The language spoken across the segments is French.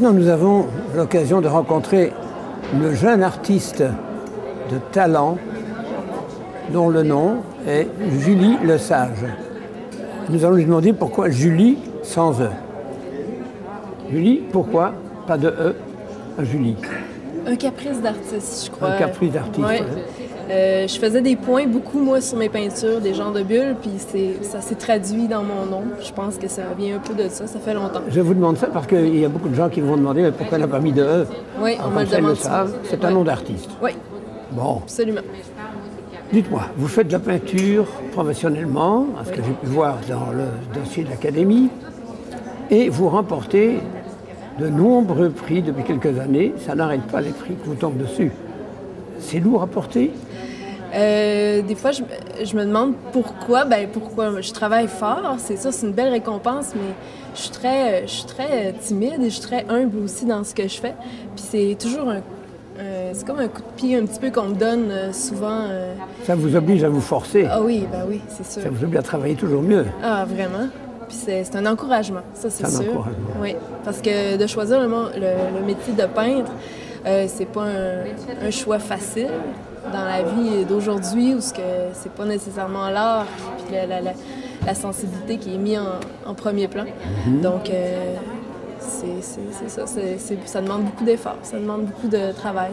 maintenant, nous avons l'occasion de rencontrer le jeune artiste de talent dont le nom est Julie Lesage. Nous allons lui demander pourquoi Julie sans E. Julie, pourquoi pas de E à Julie? Un caprice d'artiste, je crois. Un caprice d'artiste. Ouais. Je faisais des points beaucoup, moi, sur mes peintures, des genres de bulles, puis ça s'est traduit dans mon nom. Je pense que ça vient un peu de ça fait longtemps. Je vous demande ça parce qu'il y a beaucoup de gens qui vont demander mais pourquoi elle n'a pas mis de E. Oui, on me le demande souvent. C'est un nom d'artiste. Oui. Bon. Absolument. Dites-moi, vous faites de la peinture professionnellement, à ce que j'ai pu voir dans le dossier de l'Académie, et vous remportez de nombreux prix depuis quelques années. Ça n'arrête pas les prix qui vous tombent dessus. C'est lourd à porter? Des fois, je me demande pourquoi. Pourquoi? Je travaille fort, c'est ça, c'est une belle récompense, mais je suis très timide et je suis très humble aussi dans ce que je fais. Puis c'est toujours c'est comme un coup de pied un petit peu qu'on me donne souvent. Ça vous oblige à vous forcer? Ah oui, oui, c'est sûr. Ça vous oblige à travailler toujours mieux? Ah, vraiment? Puis c'est un encouragement, ça c'est sûr. C'est un encouragement. Oui, parce que de choisir le métier de peintre, c'est pas un choix facile dans la vie d'aujourd'hui où c'est pas nécessairement l'art puis la sensibilité qui est mise en premier plan. Donc, c'est ça, ça demande beaucoup d'efforts, ça demande beaucoup de travail.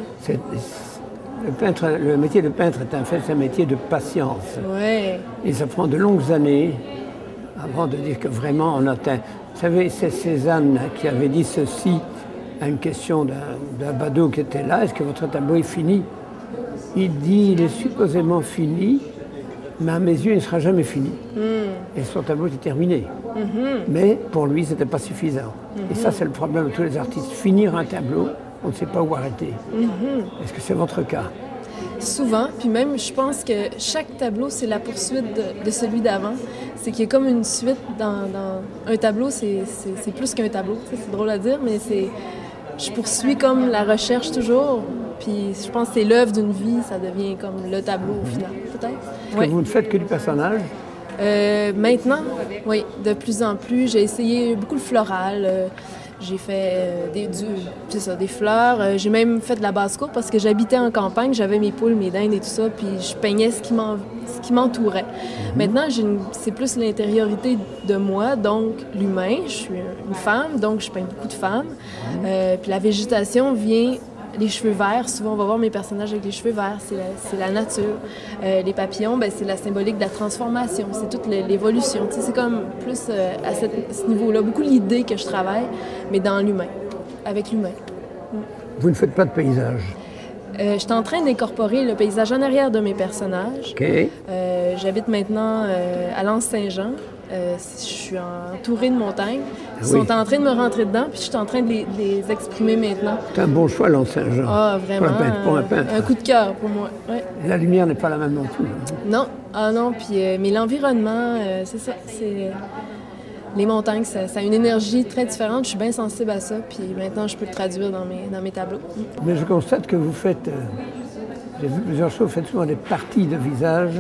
Le métier de peintre est en fait un métier de patience. Oui. Et ça prend de longues années avant de dire que vraiment on atteint. Vous savez, c'est Cézanne qui avait dit ceci à une question d'un badaud qui était là. Est-ce que votre tableau est fini? Il dit, il est supposément fini, mais à mes yeux, il ne sera jamais fini. Et son tableau était terminé. Mais pour lui, ce n'était pas suffisant. Et ça, c'est le problème de tous les artistes. Finir un tableau, on ne sait pas où arrêter. Est-ce que c'est votre cas? Souvent, puis même, je pense que chaque tableau, c'est la poursuite de celui d'avant. C'est qu'il y a comme une suite dans un tableau, c'est plus qu'un tableau. C'est drôle à dire, mais je poursuis comme la recherche toujours. Puis je pense que c'est l'œuvre d'une vie, ça devient comme le tableau au final, peut-être. Est-ce que vous ne faites que du personnage? Maintenant, oui, de plus en plus. J'ai essayé beaucoup le floral. J'ai fait des fleurs. J'ai même fait de la basse-cour parce que j'habitais en campagne. J'avais mes poules, mes dindes et tout ça, puis je peignais ce qui m'entourait. Maintenant, c'est plus l'intériorité de moi, donc l'humain. Je suis une femme, donc je peins beaucoup de femmes. Puis la végétation vient... Les cheveux verts, souvent on va voir mes personnages avec les cheveux verts, c'est la nature. Les papillons, c'est la symbolique de la transformation, c'est toute l'évolution. C'est comme plus à ce niveau-là, beaucoup l'idée que je travaille, mais dans l'humain, avec l'humain. Vous ne faites pas de paysage? Je suis en train d'incorporer le paysage en arrière de mes personnages. Okay. J'habite maintenant à l'Anse-Saint-Jean. Je suis entourée de montagnes. Ils sont en train de me rentrer dedans, puis je suis en train de les exprimer maintenant. C'est un bon choix, l'Anse-Saint-Jean. Ah, vraiment. Pour un peintre. Un coup de cœur pour moi. Ouais. La lumière n'est pas la même non plus. Non. Ah non, puis mais l'environnement, c'est ça. Les montagnes, ça a une énergie très différente. Je suis bien sensible à ça, puis maintenant, je peux le traduire dans mes tableaux. Mais je constate que vous faites... j'ai vu plusieurs choses. Vous faites souvent des parties de visage.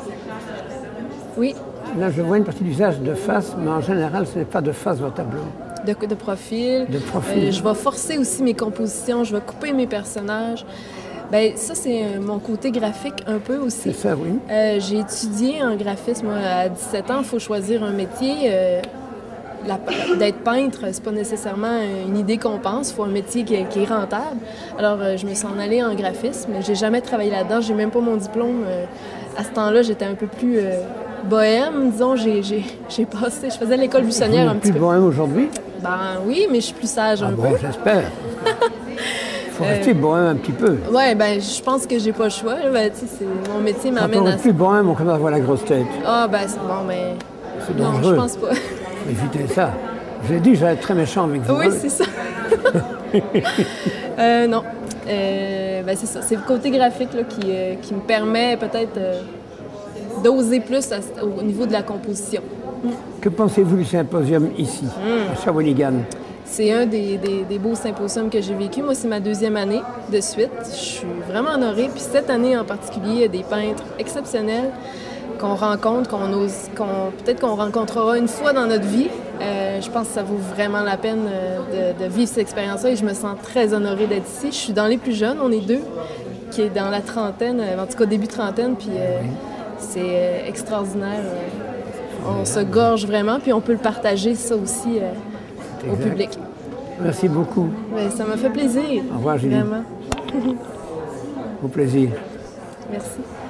Oui. Là, je vois une partie du visage de face, mais en général, ce n'est pas de face votre tableau. De profil. De profil. Je vais forcer aussi mes compositions, je vais couper mes personnages. Ça, c'est mon côté graphique un peu aussi. C'est ça, oui. J'ai étudié en graphisme à 17 ans. Il faut choisir un métier. D'être peintre, c'est pas nécessairement une idée qu'on pense. Il faut un métier qui est rentable. Alors, je me suis en allée en graphisme. J'ai jamais travaillé là-dedans. J'ai même pas mon diplôme. À ce temps-là, j'étais un peu plus... bohème, disons, j'ai passé, je faisais l'école buissonnière un petit peu. Plus bohème aujourd'hui? Oui, mais je suis plus sage un peu. Bon, j'espère. Il faut rester bohème un petit peu. Oui, je pense que j'ai pas le choix. C'est mon métier m'amène à ça. Quand on est plus bohème, on commence à avoir la grosse tête. Ah, c'est bon, mais... C'est non, dangereux. je pense pas. Évitez ça. J'ai dit que j'allais être très méchant avec vous. Oui, c'est ça. Non. C'est ça. C'est le côté graphique là, qui me permet peut-être... d'oser plus au niveau de la composition. Que pensez-vous du symposium ici, à Shawinigan? C'est un des beaux symposiums que j'ai vécu. Moi, c'est ma 2e année de suite. Je suis vraiment honorée. Puis cette année en particulier, il y a des peintres exceptionnels qu'on rencontre, peut-être qu'on rencontrera une fois dans notre vie. Je pense que ça vaut vraiment la peine de vivre cette expérience-là et je me sens très honorée d'être ici. Je suis dans les plus jeunes, on est deux, qui est dans la trentaine, en tout cas début trentaine, puis c'est extraordinaire. On se gorge vraiment, puis on peut le partager ça aussi au public. Merci beaucoup. Mais ça m'a fait plaisir. Au revoir, Julie. Vraiment. Au plaisir. Merci.